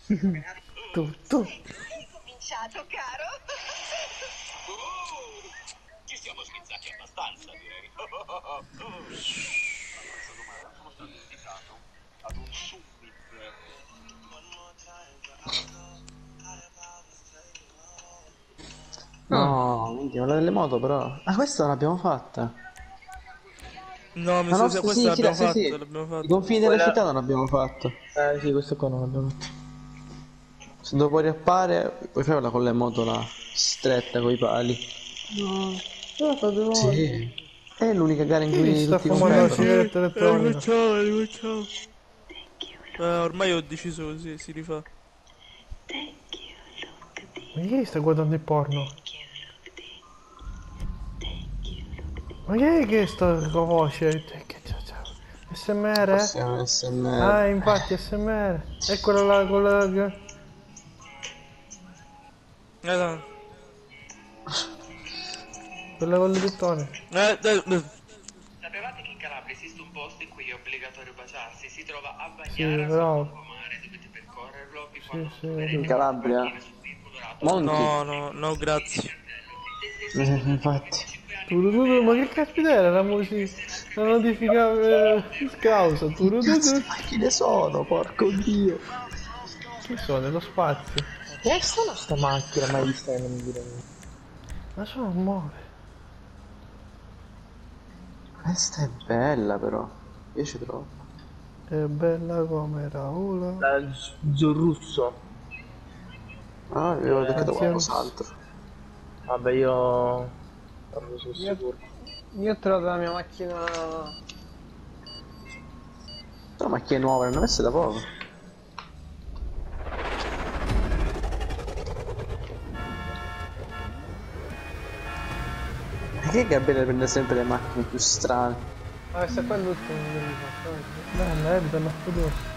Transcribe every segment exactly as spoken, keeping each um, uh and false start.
Tu, tu. Hai cominciato, caro? Ci siamo schizzati abbastanza, direi. Sono stato invitato ad un summit. No, minchia, quella delle moto però. Ah, questa non l'abbiamo fatta. No, mi La sa se nostra questa sì, fila, l'abbiamo sì, fatta, sì. l'abbiamo I fatta. confini della Quella... città non l'abbiamo fatto. Eh sì, questo qua non l'abbiamo fatto. Se dopo riappare, puoi farla con le moto là, stretta coi pali. No, io lo so due volte. Sì. È l'unica gara in Chi cui sta tutti fumando la Sì, competono. sì, sigaretta elettronica? rifacciamo, rifacciamo. Eh, ormai ho deciso così, si rifà. Ma chi sta guardando il porno? Ma chi è che sta con voce? S M R? Possiamo S M R. Ah, infatti S M R. E quella là, quella là. Eh, dai. Quella con le tettone. Eh, dai, dai. Sapevate che in Calabria esiste un posto in cui è obbligatorio baciarsi? Si trova a Sì, Bagnara sul bravo. lungomare, dovete percorrerlo fin Sì, quando sì. troverete In una Calabria? macchina sul Virgo Dorato. Monti. No, no, no, grazie. Eh, infatti. Turududu, ma che caspita era la musica? La notifica eh, scausa. Che cazzo Turududu. di macchine sono, porco dio. Che sono? Nello spazio. Che è stata sta macchina mai vista che non mi dire niente? Ma sono muove. Questa è bella però. Mi piace troppo. È bella come Raula. La Zorrusso. Ah, avevo detto Grazie. qualcos'altro. Vabbè, io... non sono Io, sicuro. io ho trovato la mia macchina. Però macchine nuove, ne hanno messe da poco. Perché Gabriele prende sempre le macchine più strane? Ma questa qua è l'ultima che mi faccio. Bella, eh, bella fotosa.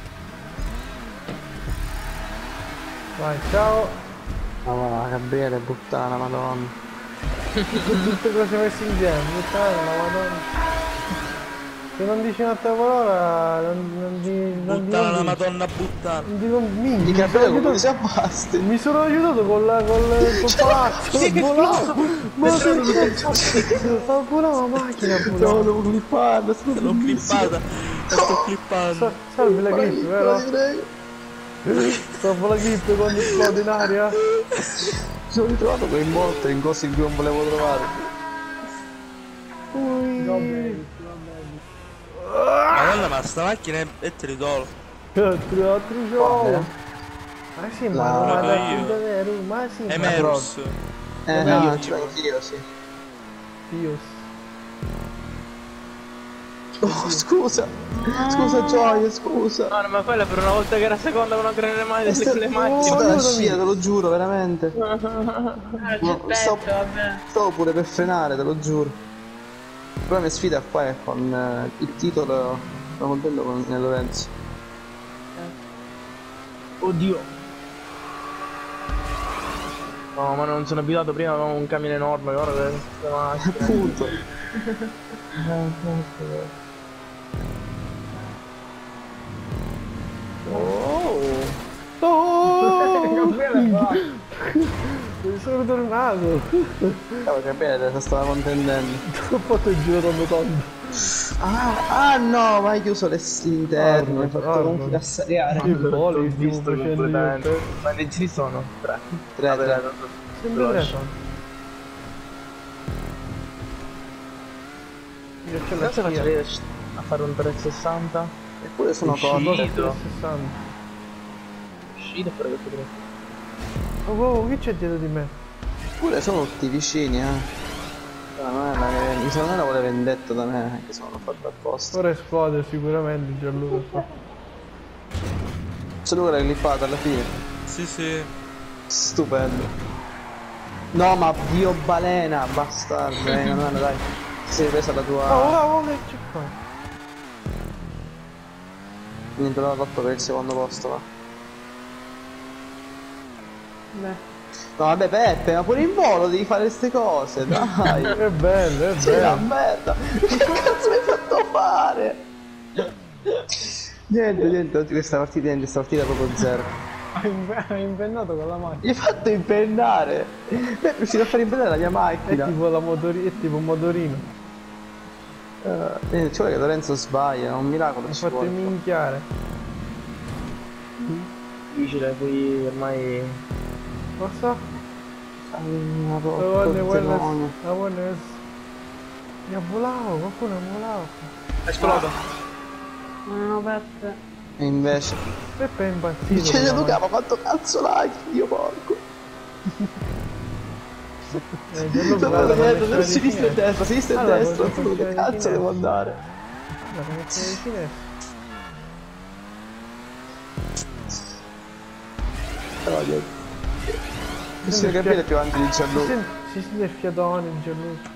Vai, ciao. Ma va, Gabriele, puttana, madonna. Tutte cose messe insieme, puttana, la madonna. Se non dici un'altra parola, non, non di... Non Buttana di, la non madonna buttana. di, non di, minchia, Di mi sono Gabriele come aiutato, si abbasti? mi sono aiutato con la, col, col palazzo, volavo, ma che cazzo, stavo volando la macchina, No, volavo. devo clipparla, sto L'ho clippata. La sto clippando. Sa- Salve la clip, vero? Salve la clip quando esplode in aria. Mi sono ritrovato coinvolto in cose in cui non volevo trovare. Ui. Madonna, ma sta macchina è, è tritolo. Altro, altro show. Ma sì, ma La- non ha Io. dato davvero, ma sì, È ma Merus. Eh no, ce l'ho anch'io, sì. Dio. Oh, scusa. Scusa Gioia, scusa. No, no, ma quella per una volta che era seconda con una grande mano È con le stata macchine. la scia, te lo giuro, veramente. Ah, No, stavo, stavo pure per frenare, te lo giuro. Però la mia sfida qua è con eh, il titolo, sono contento con eh, Lorenzo. Oddio. No, ma non sono abituato prima con un camion enorme, ora che queste macchine. Appunto. Oh. Oh! Gabriele va. Sono tornato. Cavolo, che bene, stava contendendo. Ho fatto il giro tondo tondo. Ah, ah no, ma hai chiuso l'interno, mi hai fatto Arnold. gonfio assariare. Che L'ho voli stiamo visto facendo io. completamente. Ma che ci sono? Tre. Tre, Vabbè, tre. no, no, Sempre veloce. retro. Io c'ho la Adesso scia. riesci a fare un trecentosessanta. Eppure sono Uscito. cotte. sessanta. Uscite e fare questo tre. Oh, oh, che c'è dietro di me? Eppure sono tutti vicini, eh. No, non è una, mi sa non è una vuole vendetta da me, che sono fatto apposta. Ora esplode sicuramente Gianluca. So. C'è lui che l'ha clippata alla fine. Sì, sì. Stupendo. No, ma Dio balena, bastardo, eh, non è, dai. Ti sei presa la tua... Oh, oh, oh, che c'è qua? Niente, l'ho fatto per il secondo posto, va. Beh. No, vabbè, Peppe, ma pure in volo devi fare queste cose, dai. È bello, è Sei una bello. merda. Che cazzo mi hai fatto fare? Niente, niente, oggi questa partita, niente, questa partita è proprio zero. Hai imp- hai impennato con la macchina. Gli hai fatto impennare! Beh, è riuscito a fare impennare la mia È macchina. tipo la motori- è tipo un motorino. Eh, ci vuole che Lorenzo sbaglia, è un miracolo Mi ha ci fatto vuole. minchiare. Difficile, qui ormai... Cosa? Una La porca guarda, guarda, demonio. la guarda che... Mi ha volato, qualcuno ha volato. Esplodo. No, Peppe. E invece... Peppe è impazzito. Dice con la Luca, ma quanto cazzo lag, io porco. macchina. Eh, Gianluca, Sono guarda, dietro, connessione di sinistra e finestra. destra, sinistra e Allora, destra, connessione dove di cazzo finestra. devo andare? La connessione di finestra. No, niente. Cristiano Gabriele è più avanti di Si Gianluca. sente, si sente il fiatone di Gianluca.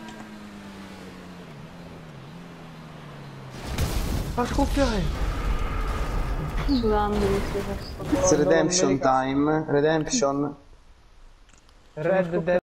Fa scoppiare. Sudando di questo. It's redemption time. Redemption. Red Dead